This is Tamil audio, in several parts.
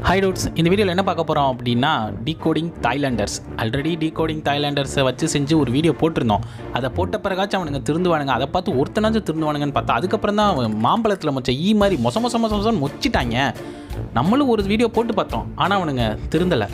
ஹாய் டூட்ஸ், இந்த வீடியோவில் என்ன பார்க்க போகிறோம் அப்படின்னா டீகோடிங் தாய்லாண்டர்ஸ். ஆல்ரெடி டீகோடிங் தாய்லாண்டர்ஸை வச்சு செஞ்சு ஒரு வீடியோ போட்டிருந்தோம். அதை போட்ட பிறகாச்சும் அவனுங்க திருந்துவானுங்க, அதை பார்த்து ஒருத்தனாச்சும் திருந்துவானுங்கன்னு பார்த்தா அதுக்கப்புறம் தான் மாம்பழத்தில் மொச்ச ஈ மாதிரி மொசன்னு மொச்சிட்டாங்க. நம்மளும் ஒரு வீடியோ போட்டு பார்த்தோம், ஆனால் அவனுங்க திருந்தலை.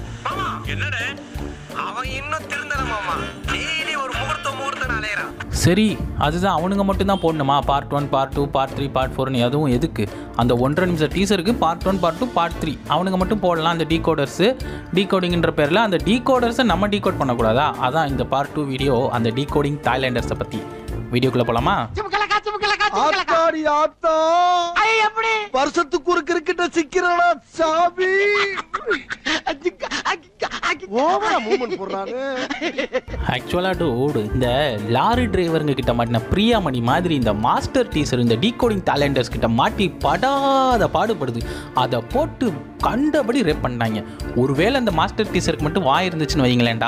சரி, அதுதான் அவனுங்க மட்டும்தான் போடணுமா? பார்ட் 1, பார்ட் 2, பார்ட் 3, பார்ட் 4 அதுவும் எதுக்கு? அந்த 1.5 நிமிஷம் டீசருக்கு பார்ட் 1, பார்ட் 2, பார்ட் 3 அவனுங்க மட்டும் போடலாம். அந்த டீகோடர்ஸு டீகோடிங்கிற பேரில் அந்த டீகோடர்ஸை நம்ம டீகோட் பண்ணக்கூடாதா? அதான் இந்த பார்ட் 2 வீடியோ, அந்த டீகோடிங் தாய்லாண்டர்ஸை பற்றி. வீடியோக்குள்ளே போகலாமா? வருஷத்துக்கு ஒரு கிரிக்கெட்ட சிக்கிறடா சாமி. ஆக்சுவலா டூட், இந்த லாரி டிரைவருங்க கிட்ட மாட்டின பிரியாமணி மாதிரி இந்த மாஸ்டர் டீசர் இந்த டீகோடிங் தாய்லாண்டர்ஸ் கிட்ட மாட்டி படாத பாடுபடுது. அதை போட்டு கண்டபடி ரேப் பண்ணாங்க. ஒருவேளை அந்த மாஸ்டர் டீசருக்கு மட்டும் வாய் இருந்துச்சுன்னு வைங்களேன்டா,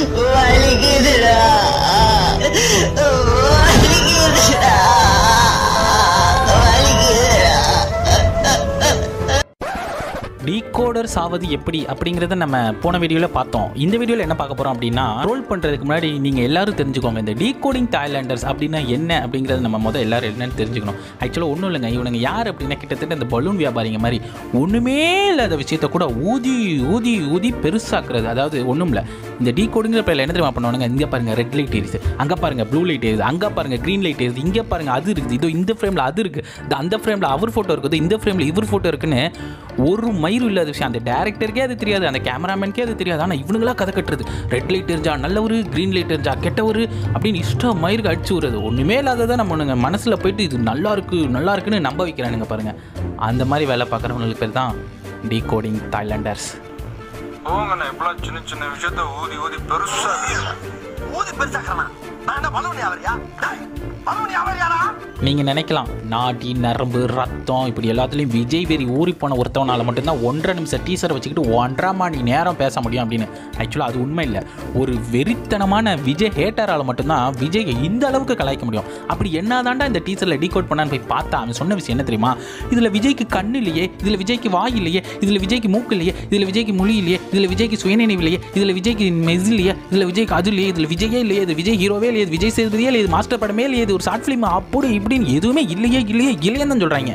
டீகோடர்ஸ் ஆவது எப்படி அப்படிங்கிறத நம்ம போன வீடியோவில் பார்த்தோம். இந்த வீடியோவில் என்ன பார்க்க போகிறோம் அப்படின்னா, ரோல் பண்ணுறதுக்கு முன்னாடி நீங்கள் எல்லாரும் தெரிஞ்சுக்கோங்க இந்த டீகோடிங் தாய்லாண்டர்ஸ் அப்படின்னா என்ன அப்படிங்கிறத நம்ம முதல் எல்லாரும் என்னன்னு தெரிஞ்சுக்கணும். ஆக்சுவலாக ஒன்றும் இல்லைங்க, இவனுங்க யார் அப்படின்னா கிட்டத்தட்ட இந்த பலூன் வியாபாரிங்க மாதிரி ஒன்றுமே இல்லாத விஷயத்த கூட ஊதி ஊதி ஊதி பெருசாக்குறது. அதாவது ஒன்றும் இல்லை, இந்த டீகோடிங்கிற பேரில் என்ன தெரியுமா பண்ணுவானுங்க? இங்கே பாருங்கள் ரெட் லைட் எரியுது, அங்கே பாருங்கள் ப்ளூ லைட் எரியுது, அங்கே பாருங்கள் க்ரீன் லைட் எரியுது, இங்கே பாருங்கள் அது இருக்குது, இதோ இந்த ஃப்ரேமில் அது இருக்குது, அந்த ஃப்ரேமில் அவர் ஃபோட்டோ இருக்குது, இந்த ஃப்ரேமில் இவர் ஃபோட்டோ இருக்குன்னு ஒரு மயிரும் இல்லாத விஷயம். அந்த டேரக்டருக்கே அது தெரியாது, அந்த கேமராமேனுக்கே அது தெரியாது. ஆனால் இவனுங்களா கதை கட்டுறது. ரெட் லைட் எரிஞ்சா நல்லவர், க்ரீன் லைட் எரிஞ்சா கெட்டவர் அப்படின்னு இஷ்டம் மயிருக்கு அடிச்சு விடுறது. ஒன்றுமே இல்லாததான் நம்ம மனசில் போயிட்டு இது நல்லா இருக்குன்னு நம்ப வைக்கிறானுங்க பாருங்கள். அந்த மாதிரி வேலை பார்க்குறவங்களுக்கு பேர் தான் டீகோடிங் தாய்லாண்டர்ஸ். சின்ன சின்ன விஷயத்த ஊதி ஊதி பெருசாக்கலாம். நீங்கள் நினைக்கலாம், நாடி நரம்பு ரத்தம் இப்படி எல்லாத்துலேயும் விஜய் வெறி ஊறி போன ஒருத்தவனால் மட்டும்தான் 1.5 நிமிஷம் டீசரை வச்சுக்கிட்டு 1.5 மணி நேரம் பேச முடியும் அப்படின்னு. ஆக்சுவலாக அது உண்மை இல்லை. ஒரு வெறித்தனமான விஜய் ஹேட்டரால் மட்டும்தான் விஜயை இந்த அளவுக்கு கலாய்க்க முடியும். அப்படி என்னதாண்டா இந்த டீசரில் டீகோட் பண்ணான்னு போய் பார்த்தா அவன் சொன்ன விஷயம் என்ன தெரியுமா? இதில் விஜய்க்கு கண்ணு இல்லையே, இதில் விஜய்க்கு வாய் இல்லையே, இதில் விஜய்க்கு மூக்கு இல்லையே, இதில் விஜய்க்கு மொழி இல்லையே, இதில் விஜய்க்கு சுயநினைவு இல்லையே, இதில் விஜய்க்கு மெஸ் இல்லையே, இதில் விஜய்க்கு அது இல்லையே, இதில் விஜயே இல்லையே, இது விஜய் ஹீரோவே இல்லையே, விஜய் சேதுபதியே இல்லையே, மாஸ்டர் படமே இல்லையே, இது ஒரு ஷார்ட் ஃபிலிம் அப்படி இப்படின்னு எதுவுமே இல்லையேன்னு தான் சொல்றாங்க.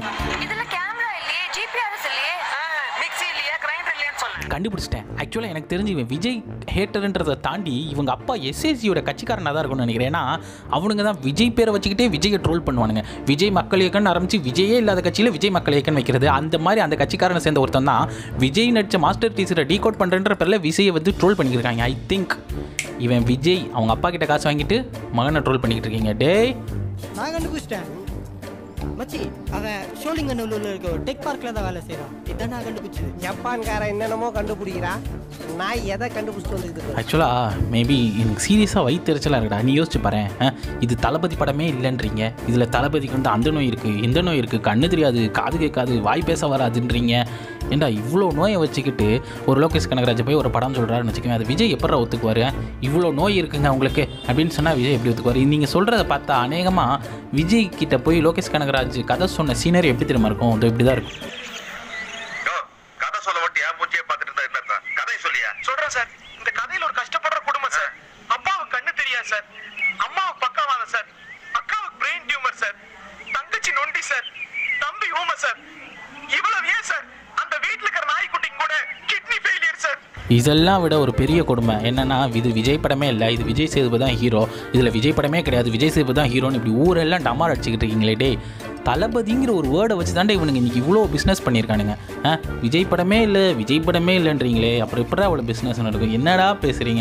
கண்டுபிடிச்சிட்டேன். ஆக்சுவலாக எனக்கு தெரிஞ்சு இவன் விஜய் ஹேட்டர்ன்றதை தாண்டி இவங்க அப்பா எஸ்எஸ்சியோட கட்சிக்காரனாக தான் இருக்கும்னு நினைக்கிறேன். ஏன்னா அவனுங்க தான் விஜய் பேரை வச்சுக்கிட்டே விஜயை ட்ரோல் பண்ணுவானுங்க. விஜய் மக்கள் இயக்கம்னு ஆரம்பிச்சு விஜயே இல்லாத கட்சியில் விஜய் மக்கள் இயக்கம்னு வைக்கிறது. அந்த மாதிரி அந்த கட்சிக்காரனை சேர்ந்த ஒருத்தன் தான் விஜய் நடித்த மாஸ்டர் டீசரை டீகோட் பண்ணுறன்ற பேரில் விஜயை வந்து ட்ரோல் பண்ணியிருக்காங்க. ஐ திங்க் இவன் விஜய் அவங்க அப்பா கிட்ட காசு வாங்கிட்டு மகனை ட்ரோல் பண்ணிக்கிட்டு இருக்கீங்க. டேய், நான் கண்டுபிடிச்சிட்டேன் மச்சி, அவன் ஷோலிங்கநல்லூர்ல இருக்க ஒரு டெக் பார்க்ல தான் வேலை செய்யறான். இதான் நான் கண்டுபிடிச்சது. ஜப்பான்காரன் என்னென்னமோ கண்டுபிடிக்கிறா, நான் எதை கண்டுபிடிச்சிட்டு வந்துருக்கு. ஆக்சுவலாக மேபி எனக்கு சீரியஸாக வயிற்றுச்சலாக இருக்குடா. நீ யோசிச்சு பாரு, இது தளபதி படமே இல்லைன்றீங்க, இதில் தளபதிக்கு வந்து அந்த நோய் இருக்குது, இந்த நோய் இருக்குது, கண்ணு தெரியாது, காது கேட்காது, வாய் பேச வராதுன்றீங்க. ஏண்டா இவ்வளோ நோயை வச்சுக்கிட்டு ஒரு லோகேஷ் கனகராஜ் போய் ஒரு படம் சொல்கிறாருன்னு வச்சுக்கோங்க, அது விஜய் எப்படா ஒத்துக்குவார்? இவ்வளோ நோய் இருக்குங்க உங்களுக்கு அப்படின்னு சொன்னால் விஜய் எப்படி ஒத்துக்குவார்? நீங்கள் சொல்கிறத பார்த்தா அநேகமாக விஜய் கிட்ட போய் லோகேஷ் கனகராஜ் கதை சொன்ன சீனரி எப்படி தெரியுமா இருக்கும்? அது இப்படி தான் இருக்கும். கதை சொல்ல மட்டும் ஏன் பூச்சியை பார்த்துட்டு இருந்தா என்ன கதை சொல்லியா சொல்றேன் சார். இந்த கதையில ஒரு கஷ்டப்படுற குடும்பம் சார். அப்பாவுக்கு கண்ணு தெரியாது சார், அம்மாவுக்கு பக்கவாதம் சார், அக்காவுக்கு பிரெயின் டியூமர் சார், தங்கச்சி நொண்டி சார், தம்பி ஊமை சார். இவ்வளவு ஏன் சார் அந்த வீட்டுல இருக்கிற நாய்க்குட்டிங்க கூட கிட்னி ஃபெயிலியர் சார். இதெல்லாம் விட ஒரு பெரிய கொடுமை என்னன்னா, இது விஜய் படமே இல்லை, இது விஜய் சேதுபதி தான் ஹீரோ, இதில் விஜய் படமே கிடையாது, விஜய் சேதுபதி தான் ஹீரோன்னு இப்படி ஊரெல்லாம் டமார் அடிச்சுக்கிட்டு இருக்கீங்களே. டே, தளபதிங்கிற ஒரு வேர்டை வச்சு தாண்டே இவனுங்க இன்றைக்கி இவ்வளோ பிஸ்னஸ் பண்ணியிருக்கானுங்க. விஜய் படமே இல்லை, விஜய் படமே இல்லைன்றீங்களே, அப்புறம் எப்படா அவ்வளோ பிஸ்னஸ் நடக்கும்? என்னடா பேசுகிறீங்க?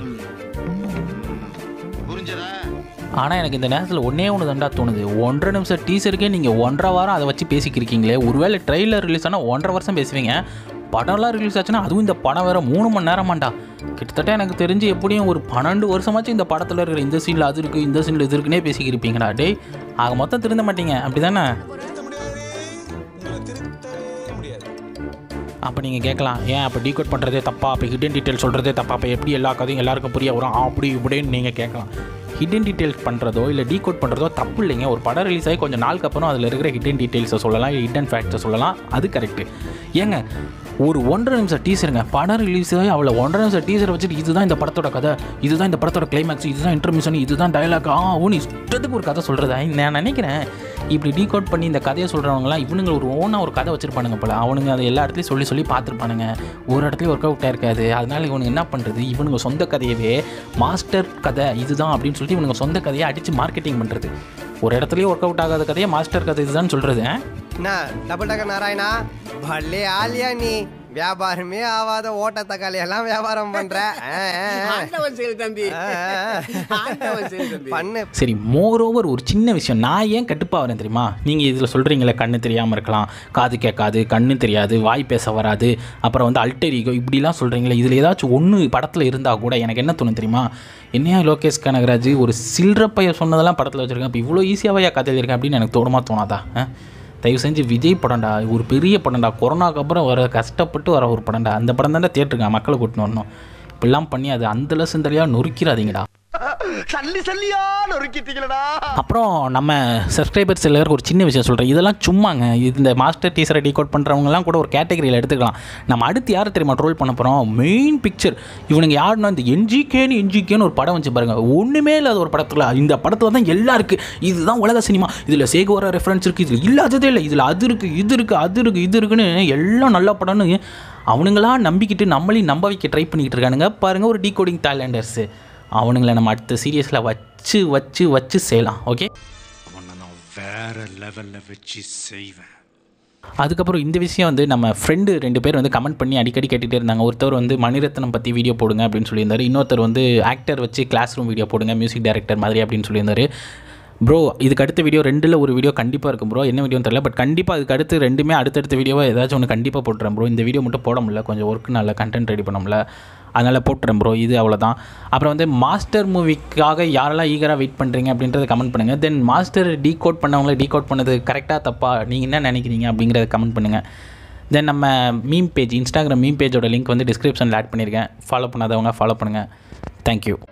ஆனால் எனக்கு இந்த நேரத்தில் ஒன்று தாண்டா தோணுது. 1.5 நிமிஷம் டீசருக்கே நீங்கள் 1.5 வாரம் அதை வச்சு பேசிக்கிருக்கீங்களே. ஒருவேளை ட்ரெய்லர் ரிலீஸ் ஆனால் 1.5 வருஷம் பேசுவீங்க, படம்லாம் ரிலீஸ் ஆச்சுன்னா அதுவும் இந்த படம் வேறு 3 மணி நேரமாண்டா. கிட்டத்தட்ட எனக்கு தெரிஞ்சு எப்படியும் ஒரு 12 வருஷமாச்சும் இந்த படத்தில் இருக்கிற இந்த சீனில் அது இருக்குது, இந்த சீனில் இது இருக்குன்னே பேசிக்கிருப்பீங்களா. டே, ஆக மொத்தம் திருந்த மாட்டீங்க அப்படி தானே? அப்போ நீங்கள் கேட்கலாம், ஏன் அப்போ டீகோட் பண்ணுறதே தப்பா, அப்போ ஹிடன் டீட்டெயில் சொல்கிறதே தப்பா, அப்போ எப்படி எல்லா கதையும் எல்லாருக்கும் புரிய வரும் அப்படி இப்படின்னு நீங்கள் கேட்கலாம். ஹிடன் டீட்டெயில்ஸ் பண்ணுறதோ இல்லை டீகோட் பண்ணுறதோ தப்பு இல்லைங்க. ஒரு படம் ரிலீஸ் ஆகி கொஞ்சம் நாளுக்கு அப்புறம் அதில் இருக்கிற ஹிடன் டீட்டெயில்ஸை சொல்லலாம், ஹிடன் ஃபேக்ட்ஸை சொல்லலாம், அது கரெக்டு. ஏங்க ஒரு 1.5 நிமிஷம் டீசருங்க, படம் ரிலீஸ் ஆகி அவளை 1.5 நிமிஷம் டீசரை வச்சுட்டு இதுதான் இந்த படத்தோட கதை, இதுதான் இந்த படத்தோட கிளைமேக்ஸ், இதுதான் இன்டர்மிஷன், இதுதான் டைலாக், ஒன்று இஷ்டத்துக்கு ஒரு கதை சொல்கிறதா. நான் நினைக்கிறேன் இப்படி டீகோட் பண்ணி இந்த கதையை சொல்கிறவங்களாம் இவனுங்க ஒரு ஓனாக ஒரு கதை வச்சுருப்பானுங்க போல. அவனுங்க அதை எல்லா இடத்துலையும் சொல்லி சொல்லி பார்த்துருப்பானுங்க, ஒரு இடத்துலையும் ஒர்க் அவுட்டாக இருக்காது. அதனால் இவனுங்க என்ன பண்ணுறது, இவனுங்க சொந்த கதையவே மாஸ்டர் கதை இதுதான் அப்படின்னு சொல்லிட்டு இவனுங்க சொந்த கதையை அடித்து மார்க்கெட்டிங் பண்ணுறது. ஒரு இடத்துலையும் ஒர்க் அவுட் ஆகாத கதையை மாஸ்டர் கதை இதுதான் சொல்கிறது. என்ன டபுள் டக்கர் நாராயணா, பல்லே ஆலியா நீ, வியாபாரமே ஆவாத ஓட்ட தக்காளி எல்லாம் வியாபாரம் பண்ற. சரி, மோர் ஓவர் ஒரு சின்ன விஷயம் நான் ஏன் கட்டுப்பாகிறேன் தெரியுமா? நீங்கள் இதில் சொல்கிறீங்களே கண்ணு தெரியாமல் இருக்கலாம், காது கேட்காது, கண்ணு தெரியாது, வாய் பேச வராது, அப்புறம் வந்து அல்டர் ஈகோ இப்படிலாம் சொல்கிறீங்களே, இதில் ஏதாச்சும் ஒன்று படத்தில் இருந்தால் கூட எனக்கு என்ன தோணும் தெரியுமா? என்னையா லோகேஷ் கனகராஜ் ஒரு சில்லறப்பைய சொன்னதெல்லாம் படத்தில் வச்சுருக்கேன், இப்போ இவ்வளோ ஈஸியாகவே கதை இருக்கேன் அப்படின்னு எனக்கு தோணாதா? தயவு செஞ்சு விஜய் படம்டா, ஒரு பெரிய படம்டா, கொரோனாக்கு அப்புறம் வர கஷ்டப்பட்டு வர ஒரு படம்டா, அந்த படம் தானே தேட்டருங்க மக்களை கூட்டின்னு வரணும். இப்படிலாம் பண்ணி அது அந்த லட்சந்தலையாக நொறுக்கிறாதீங்கடா. அப்புறம் நம்ம சப்ஸ்கிரைபர்ஸ் எல்லாருக்கும் ஒரு சின்ன விஷயம் சொல்கிறேன், இதெல்லாம் சும்மாங்க. இந்த மாஸ்டர் டீசரை டீகோட் பண்ணுறவங்கலாம் கூட ஒரு கேட்டகரியில் எடுத்துக்கலாம். நம்ம அடுத்து யாரை தெரியுமா ட்ரோல் பண்ண போகிறோம்? மெயின் பிக்சர் இவனுங்க யாருன்னா இந்த என்ஜிகேன்னு ஒரு படம் வச்சு பாருங்கள், ஒன்றுமே இல்லாத ஒரு படத்தில். இந்த படத்தில் தான் எல்லாம் இருக்குது, இதுதான் உலக சினிமா, இதில் சேகோர ரெஃபரன்ஸ் இருக்குது, இதில் இல்லாததே இல்லை, இதில் அது இருக்குது, இது இருக்குது, அது இருக்குது, இது இருக்குன்னு எல்லாம் நல்ல படம்னு அவனுங்களாம் நம்பிக்கிட்டு நம்மளையும் நம்ப வைக்க ட்ரை பண்ணிக்கிட்டு இருக்கானுங்க. பாருங்கள் ஒரு டீகோடிங் தாய்லாண்டர்ஸு, அவனுங்களை நம்ம அடுத்த சீரியஸில் வச்சு வச்சு வச்சு செய்யலாம். ஓகே, நான் வேற லெவலில் வச்சு செய்வேன். அதுக்கப்புறம் இந்த விஷயம் வந்து நம்ம ஃப்ரெண்டு 2 பேர் வந்து கமெண்ட் பண்ணி அடிக்கடி கேட்டுகிட்டே இருந்தாங்க. ஒருத்தர் வந்து மணிரத்னம் பற்றி வீடியோ போடுங்க அப்படின்னு சொல்லியிருந்தார், இன்னொருத்தர் வந்து ஆக்டர் வச்சு கிளாஸ் ரூம் வீடியோ போடுங்க, மியூசிக் டைரக்டர் மாதிரி அப்படின்னு சொல்லியிருந்தார். ப்ரோ இதுக்கு அடுத்த வீடியோ 2ல் ஒரு வீடியோ கண்டிப்பாக இருக்கும் ப்ரோ, என்ன வீடியோன்னு தெரியல, பட் கண்டிப்பாக அதுக்கு அடுத்து 2மே அடுத்தடுத்த வீடியோவாக ஏதாச்சும் ஒன்று கண்டிப்பாக போட்டுறேன் ப்ரோ. இந்த வீடியோ மட்டும் போட முடியல, கொஞ்சம் ஒர்க்கு நல்ல கண்டென்ட் ரெடி பண்ண முடியல, அதனால் போட்டுறேன் ப்ரோ. இது அவ்வளோதான். அப்புறம் வந்து மாஸ்டர் மூவிக்காக யாரெல்லாம் ஈகராக வெயிட் பண்ணுறீங்க அப்படின்றத கமெண்ட் பண்ணுங்கள். தென் மாஸ்டர் டீகோட் பண்ணவங்கள டீகோட் பண்ணது கரெக்டாக தப்பா, நீங்கள் என்ன நினைக்கிறீங்க அப்படிங்கிறத கமெண்ட் பண்ணுங்கள். தென் நம்ம மீம் பேஜ், இன்ஸ்டாகிராம் மீம் பேஜோட லிங்க் வந்து டிஸ்கிரிப்ஷனில் ஆட் பண்ணியிருக்கேன், ஃபாலோ பண்ணாதவங்க ஃபாலோ பண்ணுங்கள். தேங்க்யூ.